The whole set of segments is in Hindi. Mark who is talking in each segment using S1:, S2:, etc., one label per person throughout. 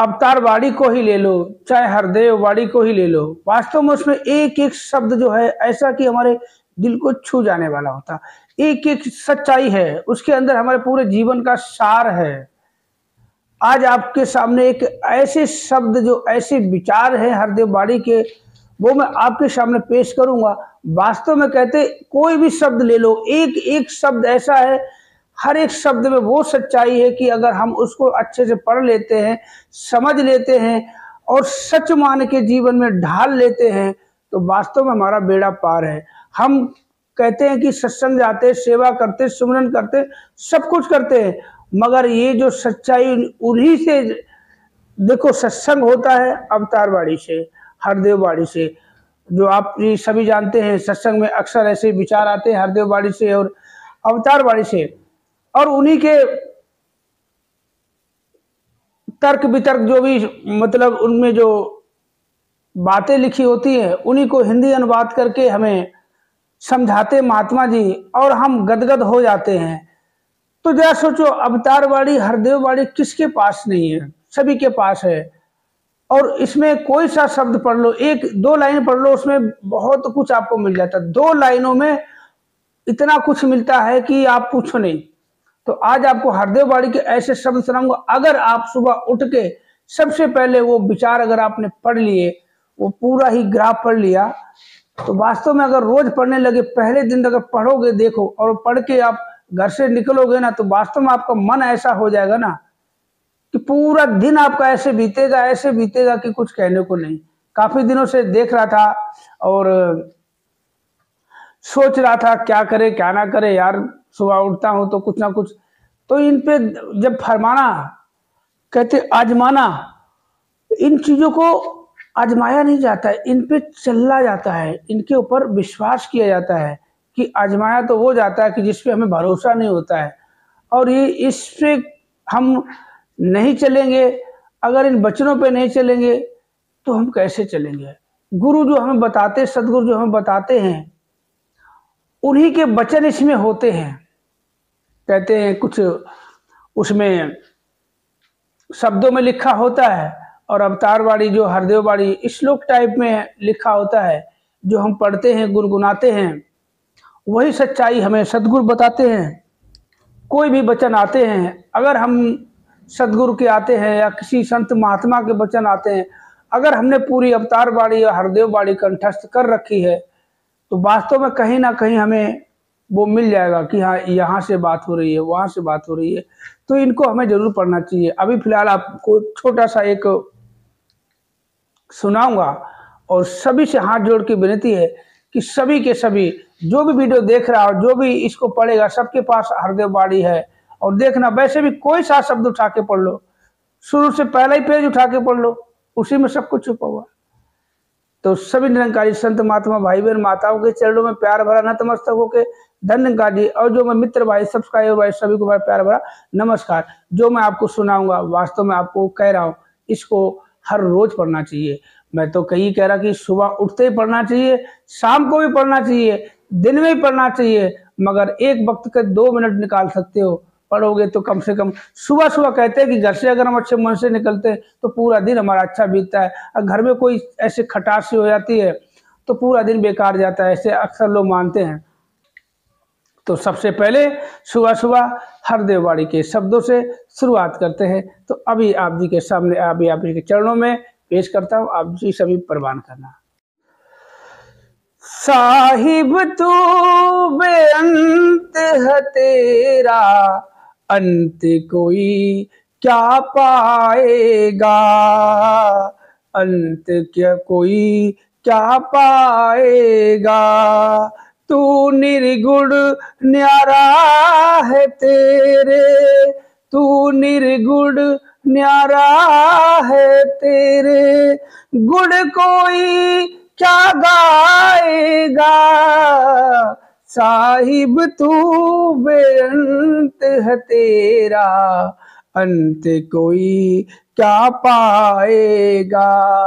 S1: अवतार वाणी को ही ले लो, चाहे हरदेव वाणी को ही ले लो, वास्तव में उसमें एक एक शब्द जो है ऐसा कि हमारे दिल को छू जाने वाला होता। एक एक सच्चाई है, उसके अंदर हमारे पूरे जीवन का सार है। आज आपके सामने एक ऐसे शब्द जो ऐसे विचार है हरदेव वाणी के, वो मैं आपके सामने पेश करूंगा। वास्तव में कहते कोई भी शब्द ले लो, एक एक शब्द ऐसा है, हर एक शब्द में वो सच्चाई है कि अगर हम उसको अच्छे से पढ़ लेते हैं, समझ लेते हैं और सच मान के जीवन में ढाल लेते हैं तो वास्तव में हमारा बेड़ा पार है। हम कहते हैं कि सत्संग जाते, सेवा करते, सुमरन करते, सब कुछ करते हैं, मगर ये जो सच्चाई उन्हीं से देखो सत्संग होता है, अवतार वाणी से, हरदेव वाणी से। जो आप ये सभी जानते हैं सत्संग में अक्सर ऐसे विचार आते हैं हरदेव वाणी से और अवतार वाणी से, और उन्हीं के तर्क वितर्क जो भी मतलब उनमें जो बातें लिखी होती है उन्हीं को हिंदी अनुवाद करके हमें समझाते महात्मा जी, और हम गदगद हो जाते हैं। तो जरा सोचो, अवतार वाणी हरदेव वाणी किसके पास नहीं है? सभी के पास है। और इसमें कोई सा शब्द पढ़ लो, एक दो लाइन पढ़ लो, उसमें बहुत कुछ आपको मिल जाता है। दो लाइनों में इतना कुछ मिलता है कि आप पूछो नहीं। तो आज आपको हरदेव वाणी के ऐसे शब्द सुनाऊंगा, अगर आप सुबह उठ के सबसे पहले वो विचार अगर आपने पढ़ लिए, वो पूरा ही ग्राफ पढ़ लिया, तो वास्तव में अगर रोज पढ़ने लगे, पहले दिन अगर पढ़ोगे, देखो, और पढ़ के आप घर से निकलोगे ना, तो वास्तव में आपका मन ऐसा हो जाएगा ना कि पूरा दिन आपका ऐसे बीतेगा कि कुछ कहने को नहीं। काफी दिनों से देख रहा था और सोच रहा था क्या करे क्या ना करे यार, सुबह उठता हूं तो कुछ ना कुछ, तो इन पे जब फरमाना, कहते आजमाना, इन चीजों को आजमाया नहीं जाता है, इन पे चलना जाता है, इनके ऊपर विश्वास किया जाता है। कि आजमाया तो वो जाता है कि जिस पे हमें भरोसा नहीं होता है, और ये इस पे हम नहीं चलेंगे, अगर इन वचनों पे नहीं चलेंगे तो हम कैसे चलेंगे? गुरु जो हमें बताते, सदगुरु जो हमें बताते हैं, उन्हीं के वचन इसमें होते हैं। कहते हैं कुछ उसमें शब्दों में लिखा होता है, और अवतार वाणी जो हरदेव वाणी श्लोक टाइप में लिखा होता है, जो हम पढ़ते हैं, गुनगुनाते हैं, वही सच्चाई हमें सदगुरु बताते हैं। कोई भी वचन आते हैं, अगर हम सदगुरु के आते हैं या किसी संत महात्मा के वचन आते हैं, अगर हमने पूरी अवतार वाणी या हरदेव वाणी कंठस्थ कर रखी है, तो वास्तव में कहीं ना कहीं हमें वो मिल जाएगा कि हाँ, यहाँ से बात हो रही है, वहाँ से बात हो रही है। तो इनको हमें जरूर पढ़ना चाहिए। अभी फिलहाल आपको छोटा सा एक सुनाऊंगा, और सभी से हाथ जोड़ के विनती है कि सभी के सभी जो भी वीडियो देख रहा हो, जो भी इसको पढ़ेगा, सबके पास हरदेव वाणी है। और देखना, वैसे भी कोई सा शब्द उठा के पढ़ लो, शुरू से पहला ही पेज उठा के पढ़ लो, उसी में सब कुछ छुपा हुआ। तो सभी निरंकारी संत महात्मा भाई बहन माताओं के चरणों में प्यार भरा नतमस्तक होके धन्यवाद जी। और जो मैं मित्र भाई, सब्सक्राइबर भाई, सभी को प्यार भरा नमस्कार। जो मैं आपको सुनाऊंगा, वास्तव में आपको कह रहा हूँ, इसको हर रोज पढ़ना चाहिए। मैं तो कहीं कह रहा कि सुबह उठते ही पढ़ना चाहिए, शाम को भी पढ़ना चाहिए, दिन में भी पढ़ना चाहिए, मगर एक वक्त के 2 मिनट निकाल सकते हो, पढ़ोगे तो कम से कम सुबह सुबह। कहते हैं कि घर से अगर हम अच्छे मन से निकलते हैं तो पूरा दिन हमारा अच्छा बीतता है, और घर में कोई ऐसे खटास सी हो जाती है तो पूरा दिन बेकार जाता है, ऐसे अक्सर लोग मानते हैं। तो सबसे पहले सुबह सुबह हरदेव वाणी के शब्दों से शुरुआत करते हैं। तो अभी आप जी के सामने, अभी आप जी के चरणों में पेश करता हूँ, आप जी सभी प्रवान करना। साहिब तू बेअंत है तेरा, अंत कोई क्या पाएगा, अंत क्या कोई क्या पाएगा। तू निर्गुण न्यारा है तेरे, तू निर्गुण न्यारा है तेरे, गुण कोई क्या गाएगा। साहिब तू बेअंत है तेरा, अंत कोई क्या पाएगा।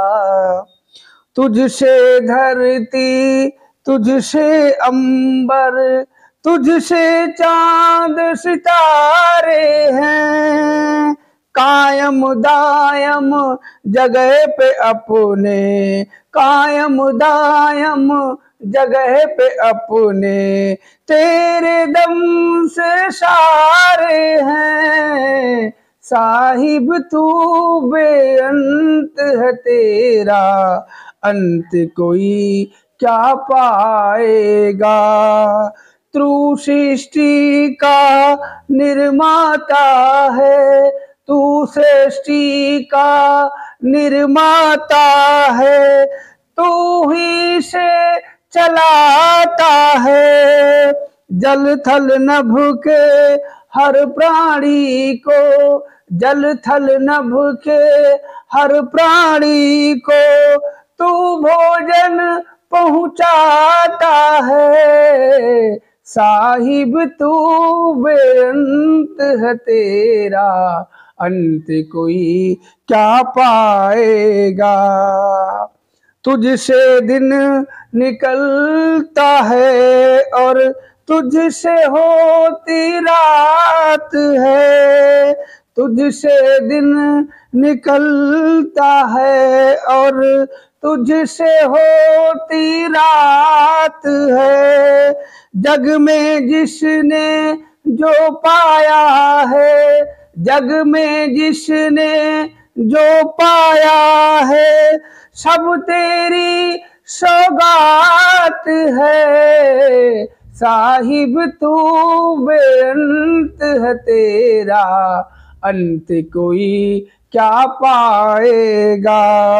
S1: तुझसे धरती, तुझसे अंबर, तुझसे चांद सितारे हैं, कायम दायम जगह पे अपने, कायम दायम जगह पे अपने, तेरे दम से सारे हैं साहिब तू बेअंत है तेरा, अंत कोई क्या पाएगा। तू सृष्टि का निर्माता है, तू सृष्टि का निर्माता है, तू ही से चलाता है जल थल नभ के हर प्राणी को, जल थल नभ के हर प्राणी को तू भोजन पहुंचाता है, साहिब तू बेअंत है तेरा, अंत कोई क्या पाएगा। तुझसे दिन निकलता है और तुझसे होती रात है, तुझसे दिन निकलता है और तुझसे होती रात है। जग में जिसने जो पाया है, जग में जिसने जो पाया है, सब तेरी सौगात है, साहिब तू बेअंत है तेरा, अंत कोई क्या पाएगा।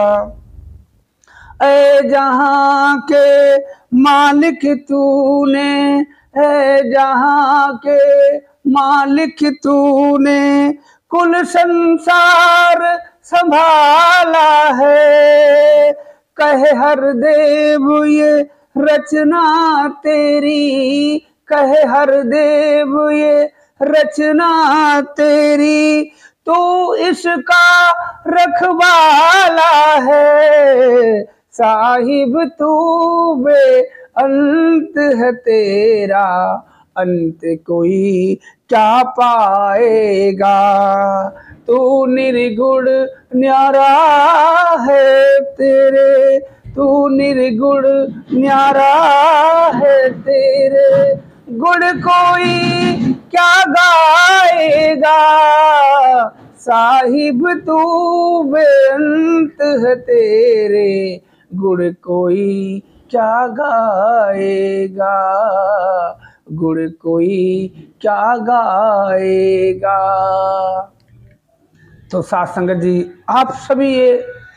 S1: ऐ जहां के मालिक तूने, है जहां के मालिक तूने, कुल संसार संभाला है, कहे हर देव ये रचना तेरी, कहे हर देव ये रचना तेरी, तू इसका रखवाला है, साहिब तू बेअंत है तेरा, अंत कोई क्या पाएगा। तू निर्गुण न्यारा है तेरे, तू निर्गुण न्यारा है तेरे, गुण कोई क्या गाएगा, साहिब तू बेअंत है तेरे, गुण कोई क्या गाएगा, गुण कोई क्या गाएगा। तो साथ संगत जी, आप सभी ये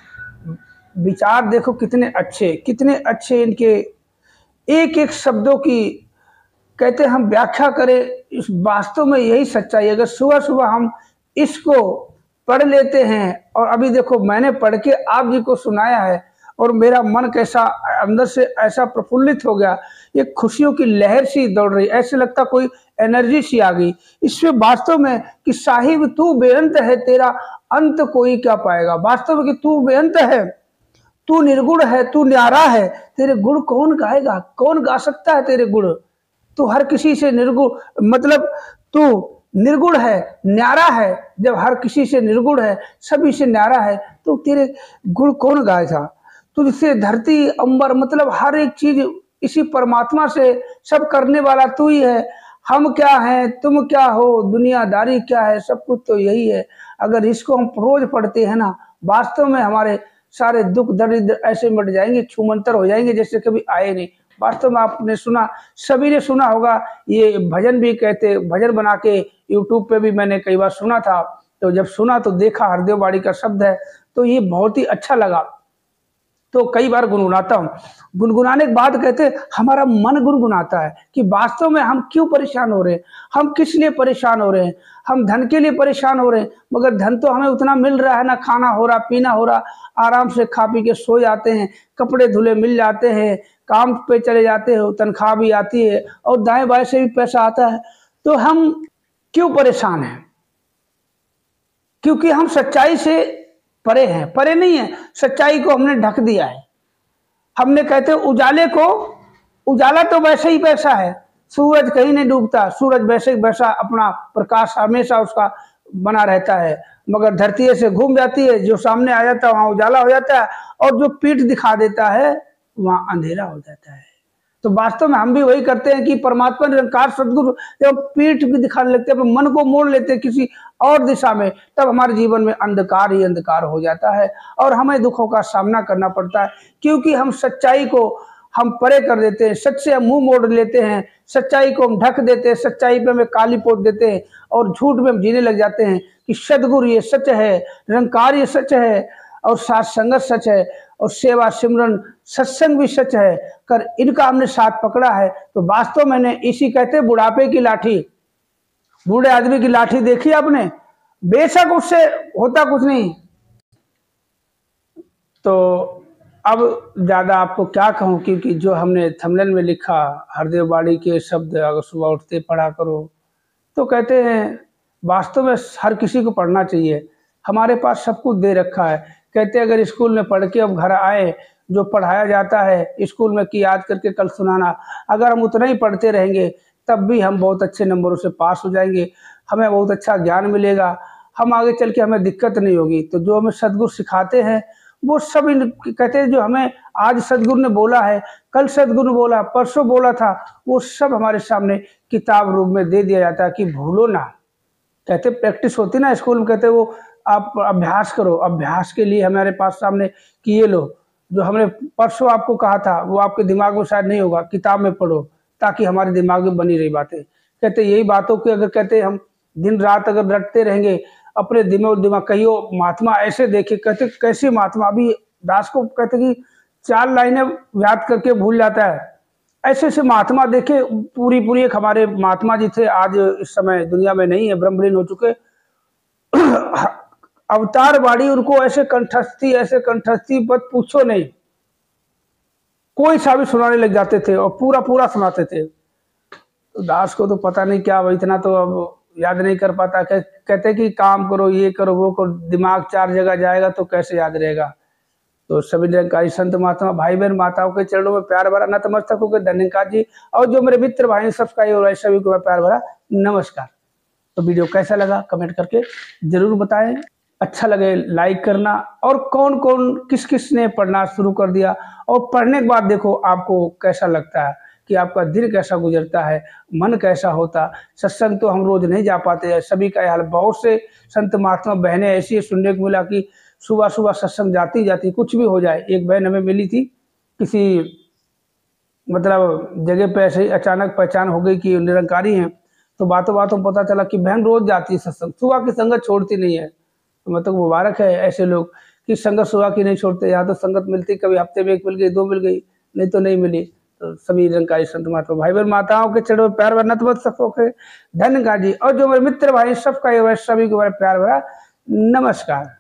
S1: विचार देखो कितने अच्छे इनके एक एक शब्दों की कहते हम व्याख्या करें, इस वास्तव में यही सच्चाई। अगर सुबह सुबह हम इसको पढ़ लेते हैं, और अभी देखो मैंने पढ़ के आप जी को सुनाया है और मेरा मन कैसा अंदर से ऐसा प्रफुल्लित हो गया, ये खुशियों की लहर सी दौड़ रही, ऐसे लगता कोई एनर्जी सी आ गई इसमें वास्तव में कि साहिब तू बेअंत है तेरा, अंत कोई क्या पाएगा। वास्तव में कि तू बेअंत है, तू निर्गुण है, तू न्यारा है, तेरे गुण कौन गाएगा, कौन गा सकता है तेरे गुण। तू हर किसी से निर्गुण, मतलब तू निर्गुण है, न्यारा है। जब हर किसी से निर्गुण है, सभी से न्यारा है, तो तेरे गुण कौन गाएगा। तुझसे धरती अंबर, मतलब हर एक चीज इसी परमात्मा से सब करने वाला तू ही है। हम क्या हैं, तुम क्या हो, दुनियादारी क्या है, सब कुछ तो यही है। अगर इसको हम रोज पढ़ते हैं ना, वास्तव में हमारे सारे दुख दरिद्र ऐसे मिट जाएंगे, छूमंतर हो जाएंगे जैसे कभी आए नहीं। वास्तव में आपने सुना, सभी ने सुना होगा, ये भजन भी कहते, भजन बना के यूट्यूब पे भी मैंने कई बार सुना था। तो जब सुना तो देखा हरदेव वाणी का शब्द है, तो ये बहुत ही अच्छा लगा, तो कई बार गुनगुनाता हूँ। गुनगुनाने के बाद कहते हमारा मन गुनगुनाता है कि वास्तव में हम क्यों परेशान हो रहे हैं, हम किस लिए परेशान हो रहे हैं। हम धन के लिए परेशान हो रहे हैं, मगर धन तो हमें उतना मिल रहा है ना, खाना हो रहा, पीना हो रहा, आराम से खा पी के सो जाते हैं, कपड़े धुले मिल जाते हैं, काम पे चले जाते हो, तनख्वाह भी आती है और दाएं बाएं से भी पैसा आता है। तो हम क्यों परेशान हैं? क्योंकि हम सच्चाई से परे हैं। परे नहीं है, सच्चाई को हमने ढक दिया है। हमने कहते उजाले को, उजाला तो वैसे ही वैसा है, सूरज कहीं नहीं डूबता, सूरज वैसे ही वैसा अपना प्रकाश हमेशा उसका बना रहता है, मगर धरती ऐसे घूम जाती है, जो सामने आ जाता है वहाँ उजाला हो जाता है, और जो पीठ दिखा देता है वहाँ अंधेरा हो जाता है। तो वास्तव में हम भी वही करते हैं कि परमात्मा निरंकार सदगुरु जब पीठ भी दिखाने लगते हैं, मन को मोड़ लेते हैं किसी और दिशा में, तब हमारे जीवन में अंधकार ही अंधकार हो जाता है और हमें दुखों का सामना करना पड़ता है, क्योंकि हम सच्चाई को हम परे कर देते हैं, सच से हम मुंह मोड़ लेते हैं, सच्चाई को हम ढक देते हैं, सच्चाई पे हमें काली पोत देते हैं और झूठ में हम जीने लग जाते हैं कि सदगुरु ये सच है, निरंकार ये सच है, और साथ संगत सच है, और सेवा सिमरन सत्संग भी सच है, कर इनका हमने साथ पकड़ा है। तो वास्तव मैंने इसी कहते बुढ़ापे की लाठी, बूढ़े आदमी की लाठी देखी आपने, बेशक उससे होता कुछ नहीं। तो अब ज्यादा आपको क्या कहूं, क्योंकि जो हमने थंबनेल में लिखा हरदेव वाणी के शब्द अगर सुबह उठते पढ़ा करो, तो कहते हैं वास्तव में हर किसी को पढ़ना चाहिए। हमारे पास सब कुछ दे रखा है। कहते हैं अगर स्कूल में पढ़ के अब घर आए, जो पढ़ाया जाता है स्कूल में कि याद करके कल सुनाना, अगर हम उतना ही पढ़ते रहेंगे तब भी हम बहुत अच्छे नंबरों से पास हो जाएंगे, हमें बहुत अच्छा ज्ञान मिलेगा, हम आगे चल के हमें दिक्कत नहीं होगी। तो जो हमें सदगुरु सिखाते हैं वो सब कहते हैं, जो हमें आज सदगुरु ने बोला है, कल सदगुरु ने बोला, परसों बोला था, वो सब हमारे सामने किताब रूप में दे दिया जाता है कि भूलो ना। कहते प्रैक्टिस होती ना स्कूल में, कहते वो आप अभ्यास करो, अभ्यास के लिए हमारे पास सामने कि ये लो जो हमने परसों आपको कहा था वो आपके दिमाग में शायद नहीं होगा, किताब में पढ़ो ताकि हमारे दिमाग में बनी रही बातें। कहते यही बातों की अगर कहते हम दिन रात अगर रटते रहेंगे अपने दिमाग कहियो महात्मा ऐसे देखे, कहते कैसे महात्मा, अभी दास को कहते कि 4 लाइनें याद करके भूल जाता है, ऐसे ऐसे महात्मा देखे, पूरी पूरी एक हमारे महात्मा जी थे, आज इस समय दुनिया में नहीं है, ब्रह्मलीन हो चुके। अवतार बाड़ी उनको ऐसे कंठस्थी बत पूछो नहीं, कोई सा भी सुनाने लग जाते थे और पूरा पूरा सुनाते थे। तो दास को तो पता नहीं क्या, इतना तो अब याद नहीं कर पाता। कहते कि काम करो, ये करो, वो करो, दिमाग 4 जगह जाएगा तो कैसे याद रहेगा। तो सभी निरंकारी संत महात्मा भाई बहन माताओं के चरणों में प्यार भरा नतमस्तक होकर धन्यवाद जी, और जो मेरे मित्र भाई सब्सक्राइब हो सभी को प्यार भरा नमस्कार। तो वीडियो कैसा लगा कमेंट करके जरूर बताएं, अच्छा लगे लाइक करना, और कौन कौन किस किस ने पढ़ना शुरू कर दिया, और पढ़ने के बाद देखो आपको कैसा लगता है, कि आपका दिन कैसा गुजरता है, मन कैसा होता। सत्संग तो हम रोज नहीं जा पाते हैं, सभी का हाल, बहुत से संत महात्मा बहनें ऐसी सुनने को मिला कि सुबह सुबह सत्संग जाती जाती कुछ भी हो जाए। एक बहन हमें मिली थी, किसी मतलब जगह पे ऐसे ही अचानक पहचान हो गई कि निरंकारी हैं, तो बातों बातों पता चला कि बहन रोज जाती है सत्संग, सुबह की संगत छोड़ती नहीं है। तो मतलब मुबारक है ऐसे लोग कि संगत सुबह की नहीं छोड़ते। यहाँ तो संगत मिलती, कभी हफ्ते में 1 मिल गई, 2 मिल गई, नहीं तो नहीं मिली। तो सभी निरंकारी संत महात्मा भाई बहन माताओं के चरणों में प्यार भरा नतमस्तक धन्यवाद जी, और जो मेरे मित्र भाई सबका सभी को प्यार भरा नमस्कार।